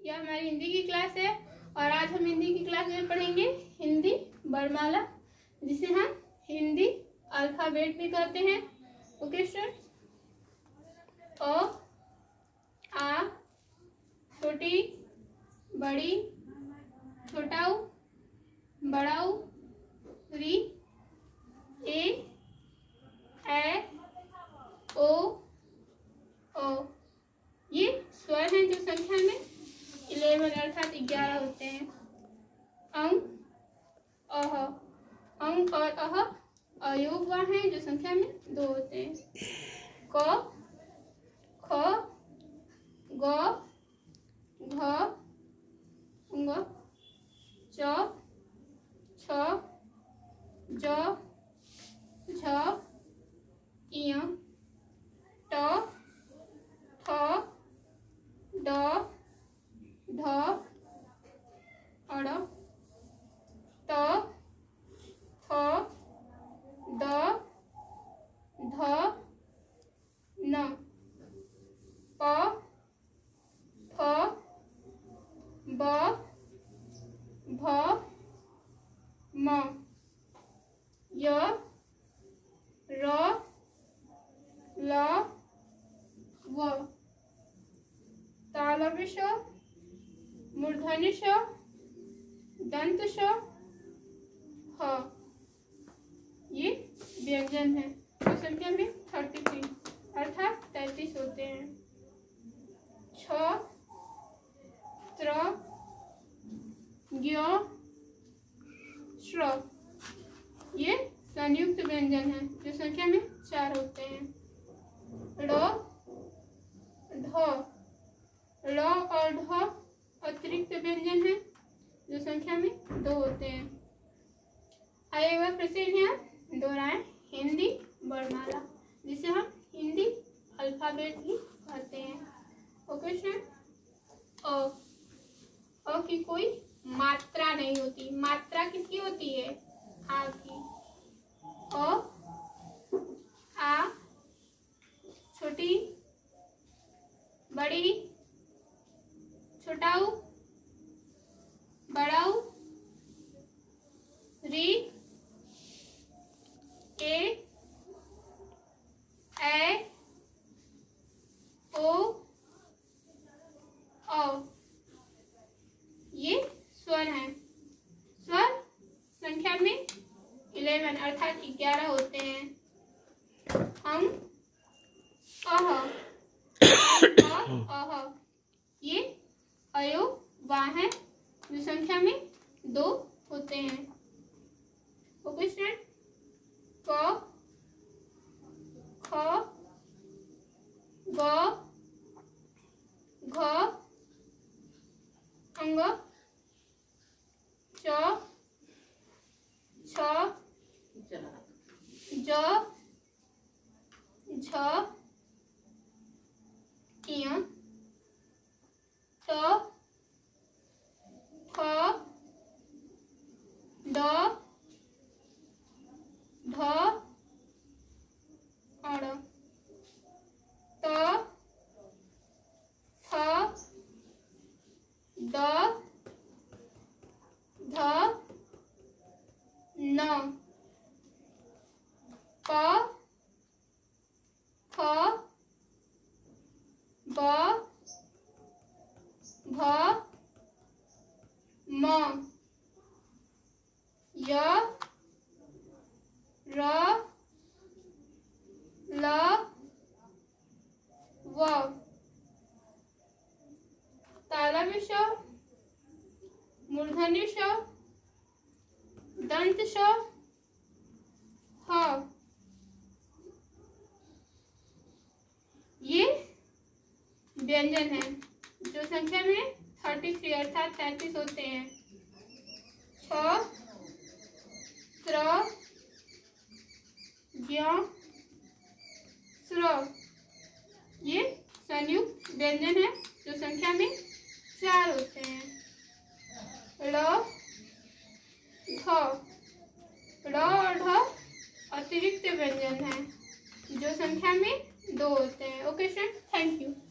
यह हमारी हिंदी की क्लास है और आज हम हिंदी की क्लास में पढ़ेंगे हिंदी वर्णमाला, जिसे हम हिंदी अल्फाबेट भी कहते हैं। ओके स्टूडेंट्स, अ, आ, छोटी, बड़ी, छोटा ऊ, बड़ा ऊ, री, ए, ओ, ओ। ये स्वर हैं जो संख्या में 11 अर्थात 11 होते हैं। अंक, अह, अंक और अह अयोग वह हैं जो संख्या में 2 होते हैं। क, ख, ग, घ, ङ, च, छ, ज, झ, ञ, ट, ठ, ड, ढ, अड़, त, थ, द, ध, न, प, फ, ब, भ, म, य, र, ल, व। तालव्य श, मूर्धन्य श, दंत श, ह। ये व्यंजन है जो संख्या में 33 अर्थात 33 होते हैं। छ, त्र, ज्ञ, श्र। ये संयुक्त व्यंजन है जो संख्या में 4 होते हैं। ड़, ढ, ड़ और ढ अतिरिक्त व्यंजन है जो संख्या में 2 होते हैं। आइए एक बार फिर से यहाँ दोहराएं, हिंदी वर्णमाला, जिसे हम हिंदी अल्फाबेट भी कहते हैं। ओके स्टूडेंट, अ की कोई मात्रा नहीं होती। मात्रा किसकी होती है? आ की। अ, आ, छोटी, बड़ी, छोटा ऊ, बड़ा ऊ, री, ए, ओ, औ। ये स्वर हैं। स्वर संख्या में 11 अर्थात 11 होते हैं। हम, अह, अह। ये अयोग वह हैं जो संख्या में 2 होते हैं। ओके स्टूडेंट, क, ख, ग, घ, अंग, च, छ, ज, झ, ञ, ट, ठ, ड, ढ, अड़, त, थ, द, ध, न, प, फ, ब, भ, म, य, र, ल, व। तालव्य श, मूर्धन्य श, दंत श, ह। ये व्यंजन है जो संख्या में 33 अर्थात 33 होते हैं। छ, त्र, ज्ञ, श्र। ये संयुक्त व्यंजन है जो संख्या में 4 होते हैं। ड़, ढ, ड़ और ढ अतिरिक्त व्यंजन है जो संख्या में 2 होते हैं। Okay student, thank you.